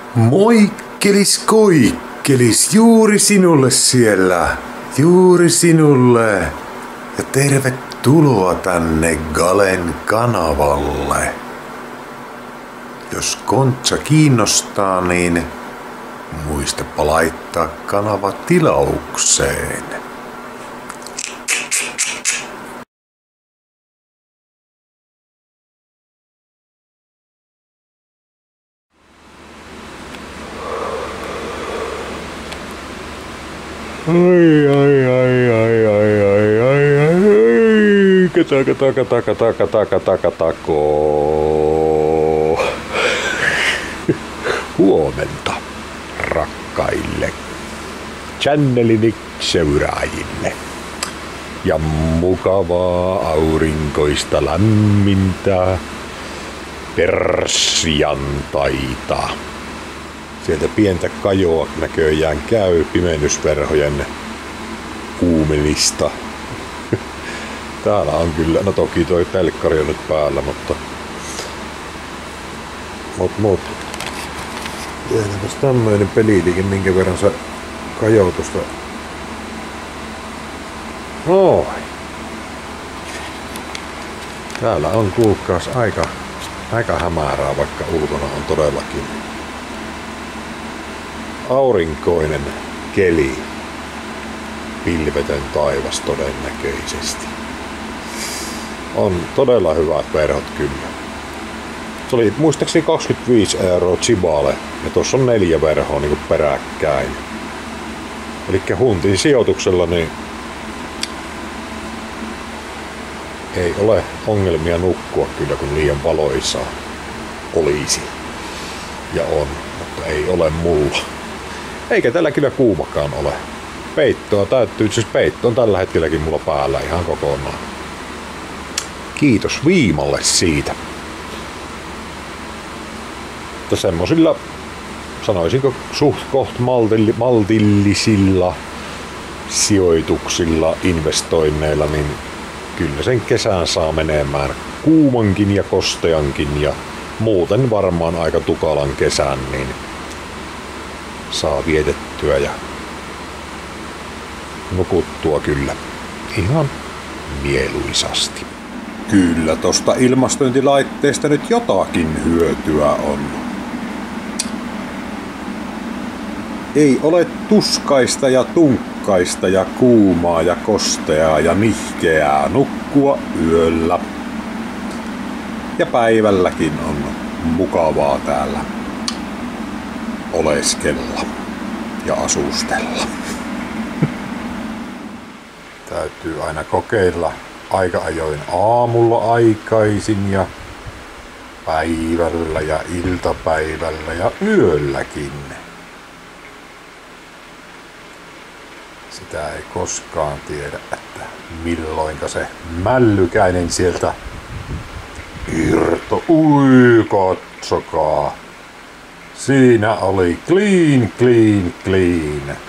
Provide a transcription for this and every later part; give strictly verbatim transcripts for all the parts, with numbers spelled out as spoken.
Moikkelis koikkelis, juuri sinulle siellä, juuri sinulle. Ja tervetuloa tänne Galen kanavalle. Jos kontsa kiinnostaa, niin muistapa laittaa kanava tilaukseen. Ai ai ai ai ai ai ai ai ai kataka taka taka taka taka taka tako. Huomenta rakkaille channelini seuraajille ja mukavaa aurinkoista lämmintä persiantaita. Sieltä pientä kajoa näköjään käy pimennysverhojen kuumelista. Täällä on kyllä, no toki toi telkkari on nyt päällä, mutta mut mut tehdäänpäs tämmöinen peliliike, minkä verran se kajoo tuosta. Noin. Täällä on kuulkaas aika, aika hämärää, vaikka ulkona on todellakin aurinkoinen keli, pilvetön taivas todennäköisesti. On todella hyvät verhot kyllä. Se oli muistaakseni kaksikymmentäviisi euroa Chibale ja tuossa on neljä verhoa niin peräkkäin. Elikkä huntin sijoituksella niin ei ole ongelmia nukkua kyllä, kun liian valoisaa olisi ja on, mutta ei ole mulla. Eikä tällä kyllä kuumakaan ole. Peittoa täytyy, siis peitto on tällä hetkelläkin mulla päällä ihan kokonaan. Kiitos Viimalle siitä. Mutta semmosilla, sanoisinko suht koht maltilli, maltillisilla sijoituksilla, investoinneilla, niin kyllä sen kesän saa menemään kuumankin ja kosteankin ja muuten varmaan aika tukalan kesän, niin saa vietettyä ja nukuttua kyllä ihan mieluisasti. Kyllä tosta ilmastointilaitteesta nyt jotakin hyötyä on. Ei ole tuskaista ja tunkkaista ja kuumaa ja kosteaa ja nihkeää nukkua yöllä. Ja päivälläkin on mukavaa täällä oleskella ja asustella. Täytyy aina kokeilla aika ajoin aamulla aikaisin ja päivällä ja iltapäivällä ja yölläkin. Sitä ei koskaan tiedä, että milloinka se mällykäinen sieltä irto. Ui, katsokaa. Siinä oli clean, clean, clean.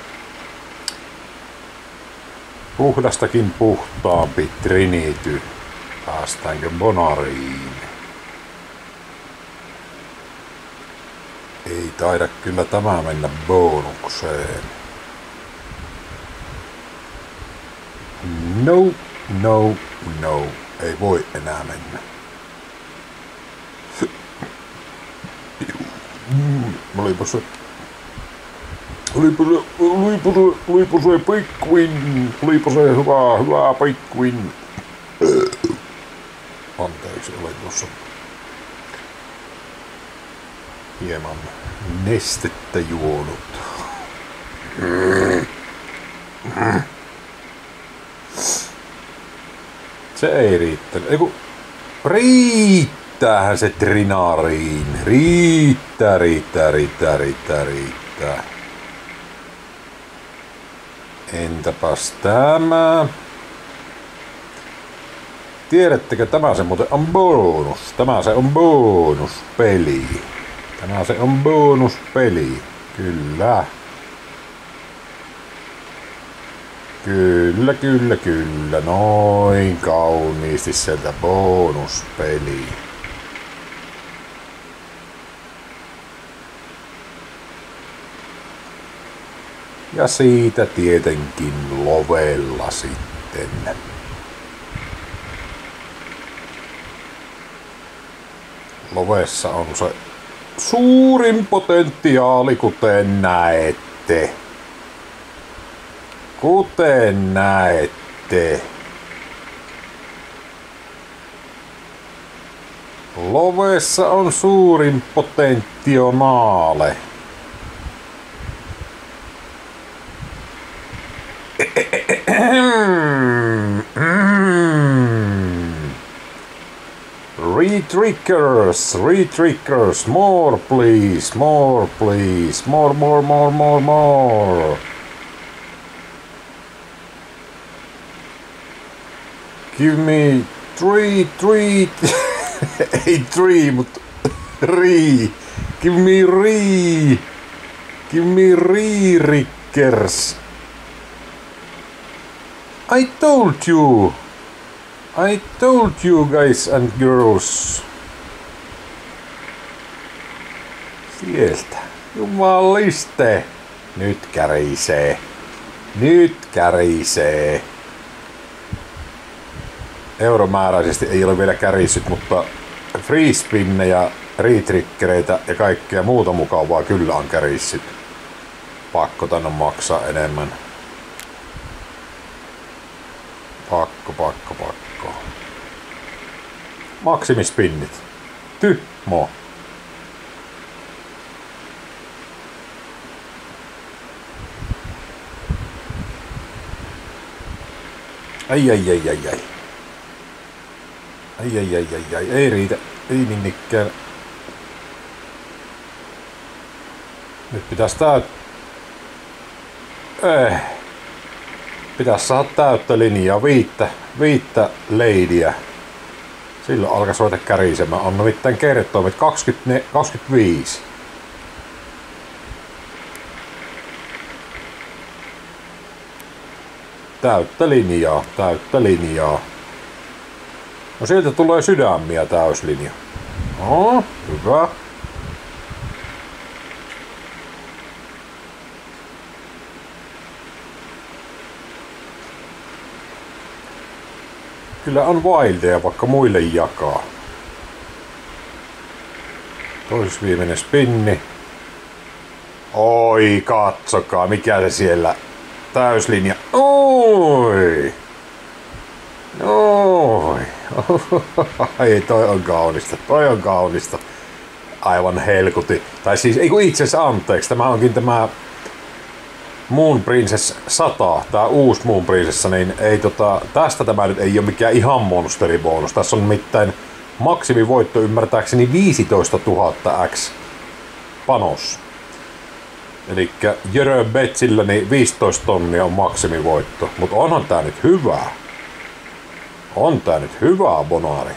Puhdastakin puhtaampi Trinity. Päästäänkö Bonariin? Ei taida kyllä tämä mennä bonukseen. No, no, no. Ei voi enää mennä. Olipa se... Olipa se... Olipa se... Olipa se Pikmin. Olipa se hyvä, hyvä Pikmin. Anteeksi, olin tuossa hieman nestettä juonut. Se ei riittänyt. Eiku... Riittäähän se Trinariin. Riittää, riittää, riittää, riittää, riittää. Entäpäs tämä? Tiedättekö, tämä se muuten on bonus. Tämä se on bonuspeli. Tämä se on bonuspeli. Kyllä. Kyllä, kyllä, kyllä. Noin kauniisti sieltä bonuspeli. Ja siitä tietenkin lovella sitten. Lovessa on se suurin potentiaali, kuten näette. Kuten näette. Lovessa on suurin potentiaale. Re-triggers, re-triggers, more please, more please, more, more, more, more, more. Give me three, three, ei three, mutta re. Give me re. Give me re-triggers. I told you. I told you guys and girls. Sieltä. Jumaliste. Nyt kärisee. Nyt kärisee. Euromääräisesti ei ole vielä kärissyt, mutta free spinneja, retriggereitä ja kaikkea muuta mukavaa kyllä on kärissyt. Pakko tänne maksaa enemmän. Pakko, pakko, pakko. Maksimispinnit. Tyhmo. Ai ai ai ai ai. Ai ai ai ai ai. Ei riitä. Ei ninnikkään. Nyt pitäis täyt... Eh. Pitäis saada täyttä linjaa. Viittä. Viittä leidiä. Silloin alkaa ruveta kärisemään. On nimittäin kertoimet kaksikymmentä, kaksikymmentäviisi. Täyttä linjaa, täyttä linjaa. No sieltä tulee sydämiä täyslinja. No, hyvä. Kyllä on wildeja, vaikka muille jakaa. Tois viimeinen spinni. Oi, katsokaa, mikä se siellä täyslinja. Oi! Oi! Ai, toi on kaunista, toi on kaunista. Aivan helkuti. Tai siis, ei kun itse asiassa anteeksi, tämä onkin tämä Moon Princess sata, tää uusi Moon Princess, niin ei tota, tästä tämä nyt ei ole mikään ihan monsteribonus. Tässä on nimittäin maksimivoitto ymmärtääkseni viisitoistatuhatta X panos. Elikkä Jörö Betsillä niin viisitoista tonnia on maksimivoitto. Mutta onhan tää nyt hyvää. On tää nyt hyvää, Bonari.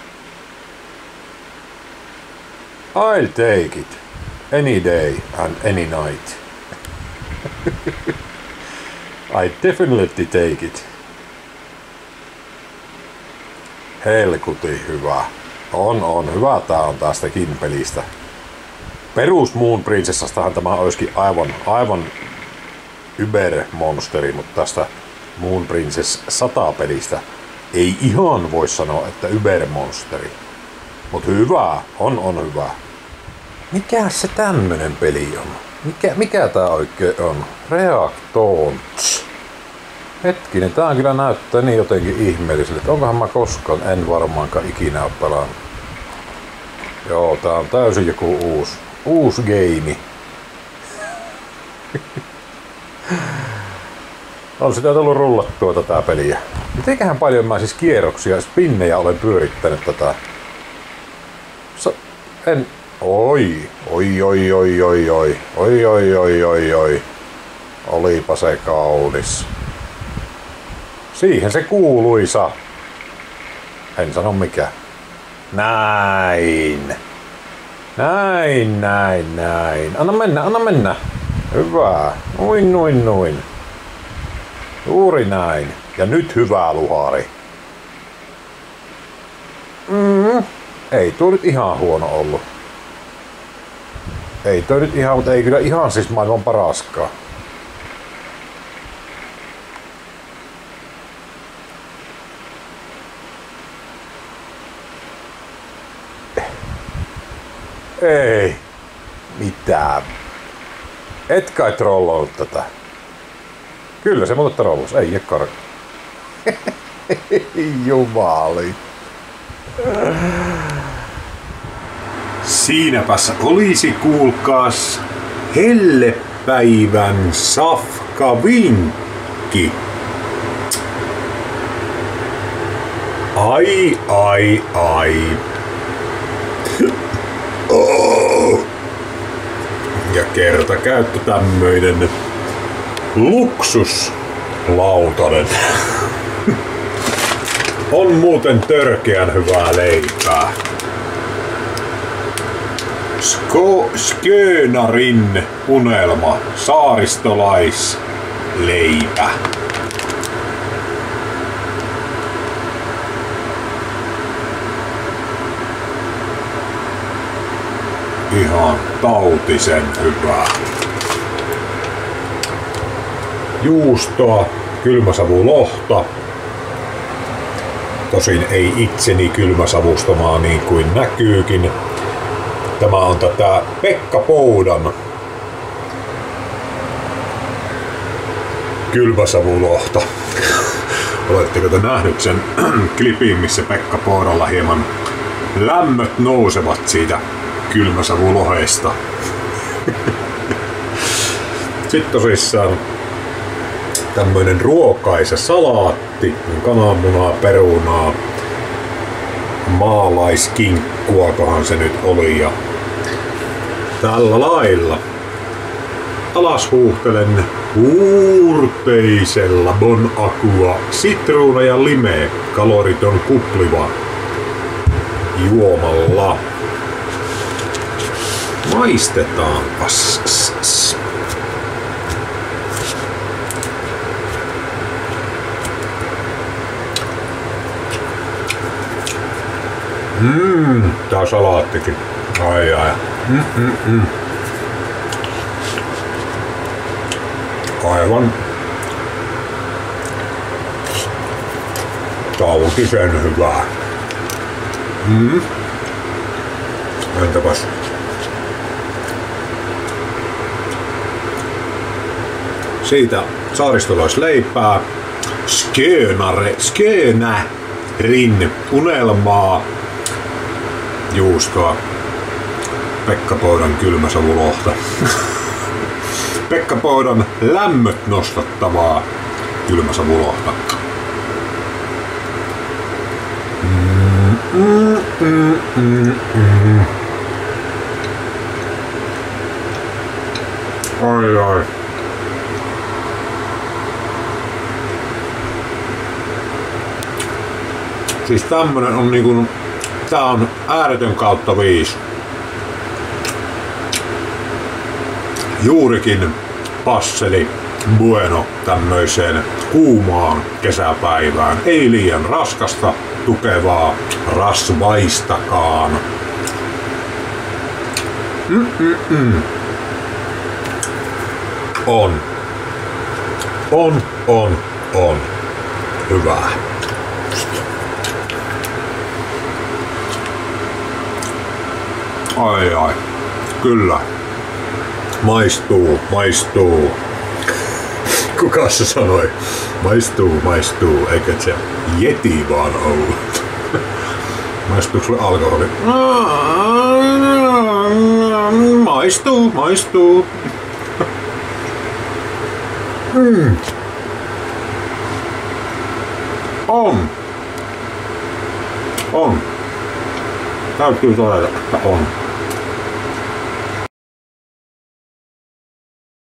I'll take it. Any day and any night. I definitely take it. Helkuti hyvä. On, on. Hyvä tää on tästäkin pelistä. Perus Moon Princessastahan tämä olisikin aivan, aivan Uber-monsteri, mutta tästä Moon Princess sata pelistä ei ihan voi sanoa, että Uber-monsteri. Mut hyvä, on, on hyvä. Mikä se tämmönen peli on? Mikä, mikä tää oikein on? Reactons. Hetkinen, tää kyllä näyttää niin jotenkin ihmeelliselle, että onkohan mä koskaan, en varmaankaan ikinä oo pelannut. Joo, tää on täysin joku uusi, uusi geimi. On sitä tullut rullattua tätä peliä. Mitenköhän paljon mä siis kierroksia, spinnejä olen pyörittänyt tätä. So, en... Oi, oi, oi, oi, oi, oi, oi, oi, oi, oi, oi. Olipa se kaunis. Siihen se kuuluisa. En sano mikä. Näin. Näin, näin, näin. Anna mennä, anna mennä. Hyvä. Noin, noin, noin. Juuri näin. Ja nyt hyvä luhari. Mm. Ei tuo nyt ihan huono ollut. Ei toi nyt ihan, mutta ei kyllä ihan siis maailman paraskaan. Ei. Mitään. Et kai trollannut tätä. Kyllä se muuten trollas. Ei jää karkki. Jumali. Siinäpäs olisi kuulkaas hellepäivän safkavinkki. Ai, ai, ai. Oh. Ja kerta käyttö tämmöinen luksuslautanen. On muuten törkeän hyvää leipää. Sko- Skönärin unelma, saaristolaisleipä. Ihan tautisen hyvää. Juustoa, kylmäsavulohta. Tosin ei itseni kylmäsavustamaa niin kuin näkyykin. Tämä on tätä Pekka Poudan kylmäsavulohta. Oletteko te nähnyt sen klipin, missä Pekka Poudalla hieman lämmöt nousevat siitä kylmäsavulohesta? Sitten tosissaan tämmöinen ruokaisa salaatti, kananmunaa, perunaa, maalaiskinkkuakohan se nyt oli ja tällä lailla. Alas huuhtelen huurteisella Bon Aqua sitruuna ja lime kaloriton kupliva juomalla. Maistetaanpas. Mmm, tää salaattikin. Ai ai. Mm, mm, mm. Aivan tautisen hyvää. Mm. Entäpäs? Siitä saaristolaisleipää, Skönare, Skönärin unelmaa, juustoa, Pekka Poudan kylmäsavulohta, Pekka Poudan lämmöt nostattavaa kylmäsavulohta. Mm, mm, mm, mm, mm. Ai ai. Siis tämmönen on niinku, tää on ääretön kautta viisi. Juurikin passeli bueno tämmöiseen kuumaan kesäpäivään. Ei liian raskasta, tukevaa, rasvaistakaan. Mm-mm-mm. On. On, on, on. Hyvää. Ai ai, kyllä. Maistuu, maistuu. Kuka se sanoi? Maistuu, maistuu, eikä se Yeti vaan ollut. Maistuuko sulle alkoholi? Maistuu, maistuu. Mm. On. On. Täytyy todeta, että on.